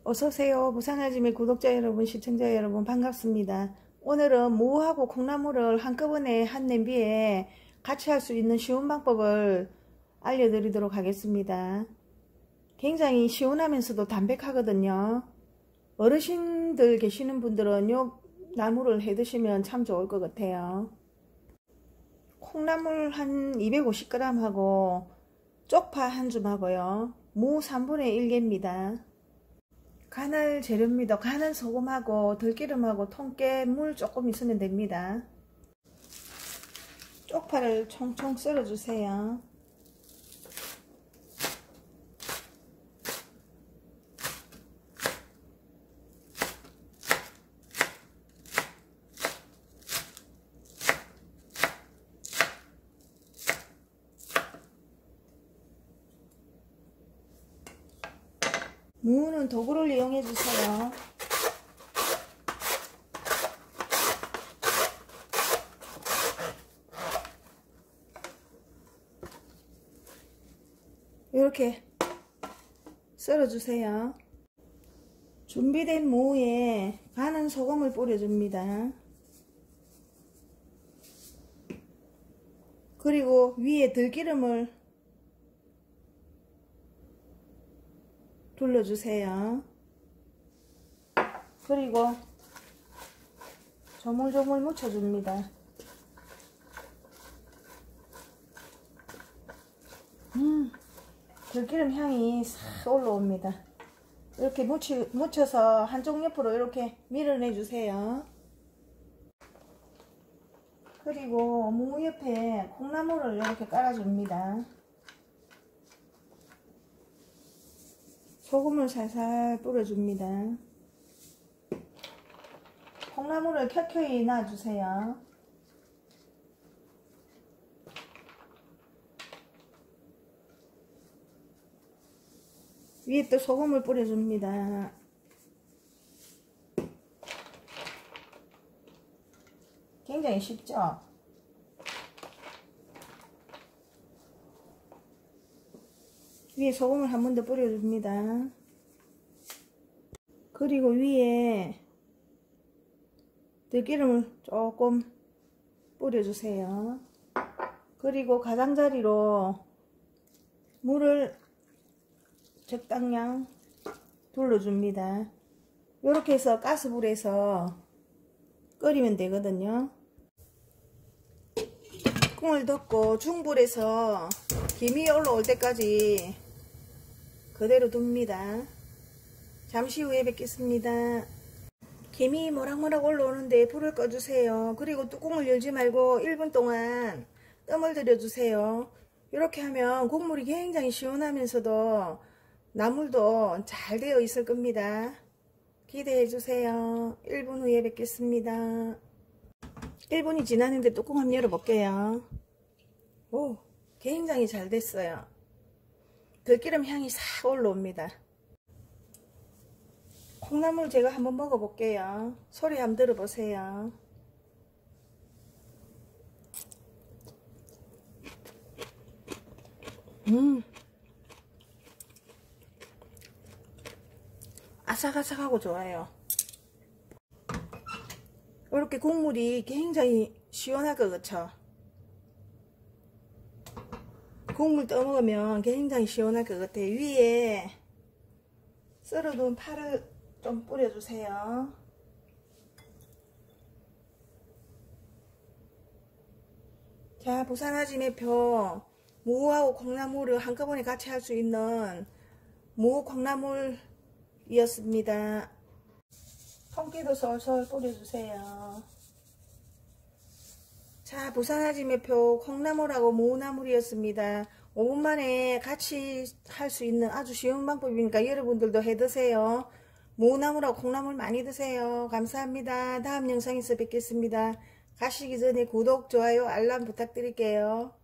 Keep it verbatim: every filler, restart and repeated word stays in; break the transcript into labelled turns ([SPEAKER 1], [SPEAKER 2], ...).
[SPEAKER 1] 어서오세요. 부산아지매 구독자 여러분, 시청자 여러분 반갑습니다. 오늘은 무하고 콩나물을 한꺼번에 한 냄비에 같이 할 수 있는 쉬운 방법을 알려드리도록 하겠습니다. 굉장히 시원하면서도 담백하거든요. 어르신들 계시는 분들은 요 나물을 해 드시면 참 좋을 것 같아요. 콩나물 한 이백오십 그램 하고 쪽파 한 줌 하고요. 무 삼분의 일 개입니다. 간할 재료입니다. 간은 소금하고 들기름하고 통깨 물 조금 있으면 됩니다. 쪽파를 총총 썰어 주세요. 무는 도구를 이용해 주세요. 이렇게 썰어 주세요. 준비된 무에 간은 소금을 뿌려 줍니다. 그리고 위에 들기름을 둘러주세요. 그리고 조물조물 묻혀줍니다. 음, 들기름 향이 싹 올라옵니다. 이렇게 묻히, 묻혀서 한쪽 옆으로 이렇게 밀어내 주세요. 그리고 무 옆에 콩나물을 이렇게 깔아줍니다. 소금을 살살 뿌려줍니다. 콩나물을 켜켜이 놔주세요. 위에 또 소금을 뿌려줍니다. 굉장히 쉽죠? 위에 소금을 한 번 더 뿌려줍니다. 그리고 위에 들기름을 조금 뿌려주세요. 그리고 가장자리로 물을 적당량 둘러줍니다. 이렇게 해서 가스불에서 끓이면 되거든요. 뚜껑을 덮고 중불에서 김이 올라올 때까지 그대로 둡니다. 잠시 후에 뵙겠습니다. 김이 모락모락 올라오는데 불을 꺼주세요. 그리고 뚜껑을 열지 말고 일 분 동안 뜸을 들여주세요. 이렇게 하면 국물이 굉장히 시원하면서도 나물도 잘 되어 있을 겁니다. 기대해 주세요. 일 분 후에 뵙겠습니다. 일 분이 지났는데 뚜껑 한번 열어볼게요. 오, 굉장히 잘 됐어요. 들기름 향이 싹 올라옵니다. 콩나물 제가 한번 먹어볼게요. 소리 한번 들어보세요. 음, 아삭아삭하고 좋아요. 이렇게 국물이 굉장히 시원할 것 같죠? 국물 떠먹으면 굉장히 시원할 것 같아요. 위에 썰어둔 파를 좀 뿌려주세요. 자, 부산아지매표 무하고 콩나물을 한꺼번에 같이 할 수 있는 무 콩나물이었습니다. 통깨도 솔솔 뿌려주세요. 자, 부산아지매표 콩나물하고 무나물이었습니다. 오 분 만에 같이 할 수 있는 아주 쉬운 방법이니까 여러분들도 해 드세요. 무나물하고 콩나물 많이 드세요. 감사합니다. 다음 영상에서 뵙겠습니다. 가시기 전에 구독, 좋아요, 알람 부탁드릴게요.